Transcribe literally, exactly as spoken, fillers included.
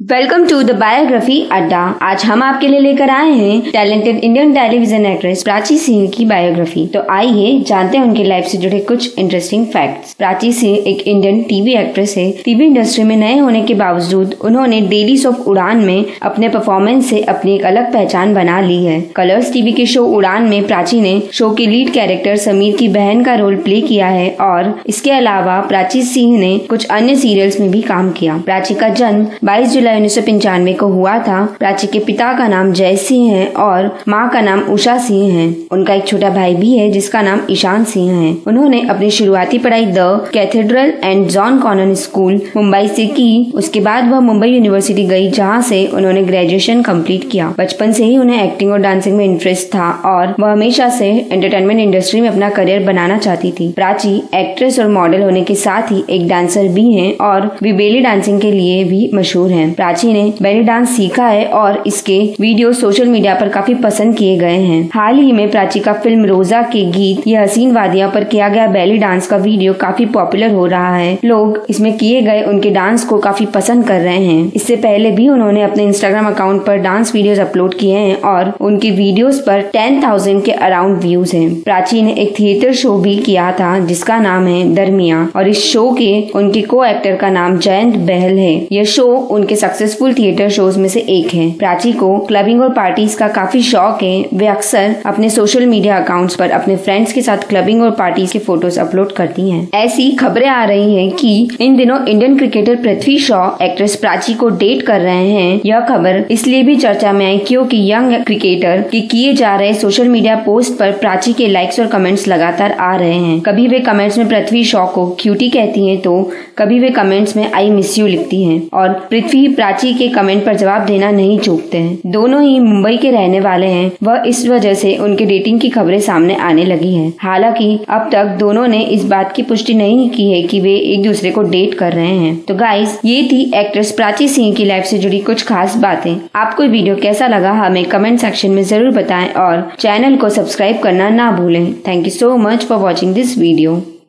Welcome to the biography अड्डा। आज हम आपके लिए लेकर आए हैं talented Indian television actress Prachi Singh की बायोग्राफी। तो आइए जानते हैं उनकी लाइफ से जुड़े कुछ इंटरेस्टिंग फैक्ट्स। प्राची सिंह एक इंडियन टीवी एक्ट्रेस है। टीवी इंडस्ट्री में नए होने के बावजूद उन्होंने डेली सोप उड़ान में अपने परफॉर्मेंस से अपनी एक अलग पहचान बना ली है। कलर्स टीवी के शो उड़ान में प्राची ने शो के लीड कैरेक्टर समीर की बहन का रोल प्ले किया है और इसके अलावा प्राची सिंह ने कुछ अन्य सीरियल्स में भी काम किया। प्राची का जन्म बाईस जुलाई उन्नीस सौ पंचानवे को हुआ था। प्राची के पिता का नाम जय सिंह है और माँ का नाम उषा सिंह है। उनका एक छोटा भाई भी है जिसका नाम ईशान सिंह है। उन्होंने अपनी शुरुआती पढ़ाई the Cathedral and John Connon School Mumbai से की। उसके बाद वह मुंबई यूनिवर्सिटी गई जहाँ से उन्होंने ग्रेजुएशन कंप्लीट किया। बचपन से ही उन्हें एक्टिंग और डांसिंग में इंटरेस्ट था और वह हमेशा से एंटरटेनमेंट इंडस्ट्री में अपना करियर बनाना चाहती थी। प्राची एक्ट्रेस और मॉडल होने के साथ ही एक डांसर भी है और वे बेली डांसिंग के लिए भी मशहूर है। प्राची ने बेली डांस सीखा है और इसके वीडियो सोशल मीडिया पर काफी पसंद किए गए हैं। हाल ही में प्राची का फिल्म रोजा के गीत ये हसीन वादियां पर किया गया बेली डांस का वीडियो काफी पॉपुलर हो रहा है। लोग इसमें किए गए उनके डांस को काफी पसंद कर रहे हैं। इससे पहले भी उन्होंने अपने इंस्टाग्राम अकाउंट पर डांस वीडियोस अपलोड किए हैं और उनके वीडियोस पर टेन थाउजेंड के अराउंड व्यूज हैं। प्राची ने एक थिएटर शो भी किया था जिसका नाम है दरमिया और इस शो के उनके को एक्टर का नाम जयंत बहल है। यह शो उनके सक्सेसफुल थिएटर शोज में से एक है। प्राची को क्लबिंग और पार्टीज का काफी शौक है। वे अक्सर अपने सोशल मीडिया अकाउंट्स पर अपने फ्रेंड्स के साथ क्लबिंग और पार्टीज के फोटोज अपलोड करती हैं। ऐसी खबरें आ रही हैं कि इन दिनों Indian cricketer Prithvi Shaw actress Prachi को डेट कर रहे हैं। यह खबर इसलिए भी चर्चा में आई क्योंकि यंग क्रिकेटर के किए जा रहे सोशल मीडिया पोस्ट पर प्राची के लाइक्स और कमेंट्स लगातार आ रहे हैं। कभी वे कमेंट्स में पृथ्वी शॉ को क्यूटी कहती हैं तो कभी वे कमेंट्स में आई मिस यू लिखती हैं और पृथ्वी प्राची के कमेंट पर जवाब देना नहीं चूकते हैं। दोनों ही मुंबई के रहने वाले हैं। वह इस वजह से उनके डेटिंग की खबरें सामने आने लगी हैं। हालांकि अब तक दोनों ने इस बात की पुष्टि नहीं की है कि वे एक दूसरे को डेट कर रहे हैं। तो गाइस, ये थी एक्ट्रेस प्राची सिंह की लाइफ से जुड़ी कुछ खास बातें। आपको वीडियो कैसा लगा हमें कमेंट सेक्शन में जरूर बताएं और चैनल को सब्सक्राइब करना ना भूलें। Thank you so much for watching this video.